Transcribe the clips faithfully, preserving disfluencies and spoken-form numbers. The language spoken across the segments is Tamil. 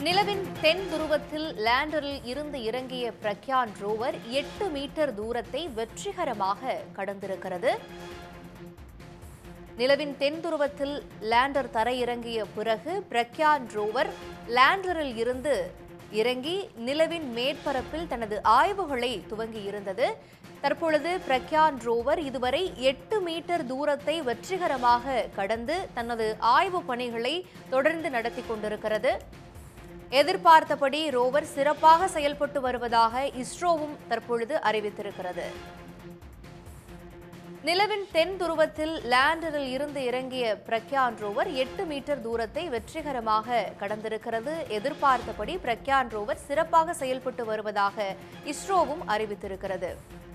நிலவின் தென் துருவத்தில் லேண்டரில் இருந்து இறங்கிய பிரக்யான் ரோவர் எட்டு மீட்டர் தூரத்தை வெற்றிகரமாக கடந்திருக்கிறது. நிலவின் தென் துருவத்தில் லேண்டர் தரையிறங்கிய பிறகு பிரக்யான் ரோவர் லேண்டரில் இருந்து இறங்கி நிலவின் மேற்பரப்பில் தனது ஆய்வுகளை துவங்கியிருந்தது. தற்பொழுது பிரக்யான் ரோவர் இதுவரை எட்டு மீட்டர் தூரத்தை வெற்றிகரமாக கடந்து தனது ஆய்வு பணிகளை தொடர்ந்து நடத்தி கொண்டிருக்கிறது. எதிர்பார்த்தபடி ரோவர் சிறப்பாக செயல்பட்டு வருவதாக இஸ்ரோவும் தற்பொழுது அறிவித்திருக்கிறது. நிலவின் தென் துருவத்தில் லேண்டரில் இருந்து இறங்கிய பிரக்யான் ரோவர் எட்டு மீட்டர் தூரத்தை வெற்றிகரமாக கடந்திருக்கிறது. எதிர்பார்த்தபடி பிரக்யான் ரோவர் சிறப்பாக செயல்பட்டு வருவதாக இஸ்ரோவும் அறிவித்திருக்கிறது.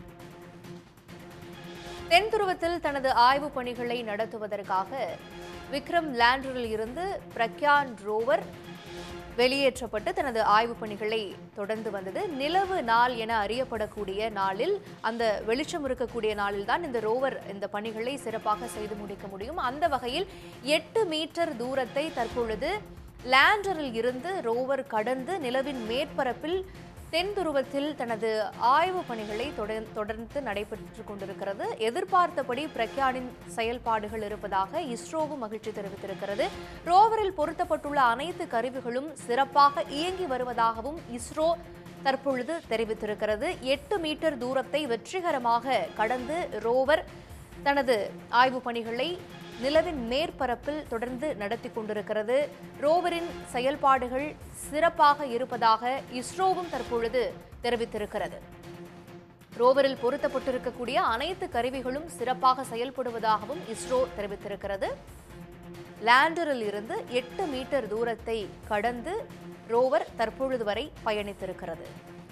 தென் துருவத்தில் தனது ஆய்வு பணிகளை நடத்துவதற்காக விக்ரம் லேண்டரில் இருந்து பிரக்யான் ரோவர் வெளியேற்றப்பட்டு தனது ஆய்வு பணிகளை தொடர்ந்து வந்தது. நிலவு நாள் என அறியப்படக்கூடிய நாளில், அந்த வெளிச்சம் இருக்கக்கூடிய நாளில் தான் இந்த ரோவர் இந்த பணிகளை சிறப்பாக செய்து முடிக்க முடியும். அந்த வகையில் எட்டு மீட்டர் தூரத்தை தற்பொழுது லேண்டரில் இருந்து ரோவர் கடந்து நிலவின் மேற்பரப்பில் தென் துருவத்தில் தனது ஆய்வு பணிகளை தொடர்ந்து நடைபெற்றுக் கொண்டிருக்கிறது. எதிர்பார்த்தபடி பிரக்யானின் செயல்பாடுகள் இருப்பதாக இஸ்ரோவும் மகிழ்ச்சி தெரிவித்திருக்கிறது. ரோவரில் பொருத்தப்பட்டுள்ள அனைத்து கருவிகளும் சிறப்பாக இயங்கி வருவதாகவும் இஸ்ரோ தற்பொழுது தெரிவித்திருக்கிறது. எட்டு மீட்டர் தூரத்தை வெற்றிகரமாக கடந்து ரோவர் தனது ஆய்வு பணிகளை நிலவின் மேற்பரப்பில் தொடர்ந்து நடத்தி கொண்டிருக்கிறது. ரோவரின் செயல்பாடுகள் சிறப்பாக இருப்பதாக இஸ்ரோவும் தற்பொழுது தெரிவித்திருக்கிறது. ரோவரில் பொருத்தப்பட்டிருக்கக்கூடிய அனைத்து கருவிகளும் சிறப்பாக செயல்படுவதாகவும் இஸ்ரோ தெரிவித்திருக்கிறது. லேண்டரில் இருந்து எட்டு மீட்டர் தூரத்தை கடந்து ரோவர் தற்பொழுது வரை பயணித்திருக்கிறது.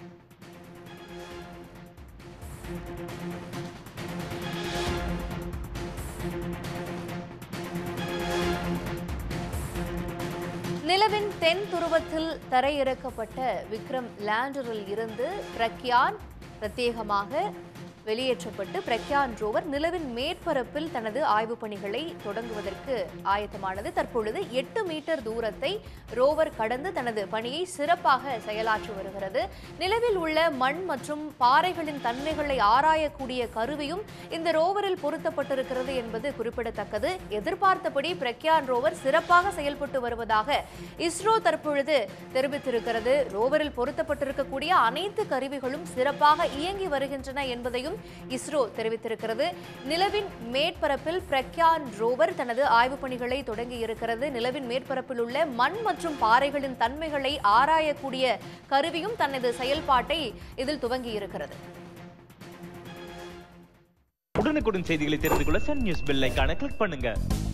நிலவின் தென் துருவத்தில் தரையிறக்கப்பட்ட விக்ரம் லேண்டரில் இருந்து பிரக்யான் பிரத்யேகமாக வெளியேற்றப்பட்டு பிரக்யான் ரோவர் நிலவின் மேற்பரப்பில் தனது ஆய்வு பணிகளை தொடங்குவதற்கு ஆயத்தமானது. தற்பொழுது எட்டு மீட்டர் தூரத்தை ரோவர் கடந்து தனது பணியை சிறப்பாக செயலாற்றி வருகிறது. நிலவில் உள்ள மண் மற்றும் பாறைகளின் தன்மைகளை ஆராயக்கூடிய கருவியும் இந்த ரோவரில் பொருத்தப்பட்டிருக்கிறது என்பது குறிப்பிடத்தக்கது. எதிர்பார்த்தபடி பிரக்யான் ரோவர் சிறப்பாக செயல்பட்டு வருவதாக இஸ்ரோ தற்பொழுது தெரிவித்திருக்கிறது. ரோவரில் பொருத்தப்பட்டிருக்கக்கூடிய அனைத்து கருவிகளும் சிறப்பாக இயங்கி வருகின்றன என்பதையும் இஸ்ரோ தெரிவித்திருக்கிறது. நிலவின் மேற்பரப்பில் பிரக்யான் ரோவர் தனது ஆய்வு பணிகளை தொடங்கி இருக்கிறது. நிலவின் மேற்பரப்பில் உள்ள மண் மற்றும் பாறைகளின் தன்மைகளை ஆராயக்கூடிய கருவியும் தனது செயல்பாட்டை இதில் துவங்கி இருக்கிறது. உடனுக்குடன் செய்திகளை தெரிந்து கொள்ள சன் நியூஸ் பெல் ஐகானை கிளிக் பண்ணுங்க.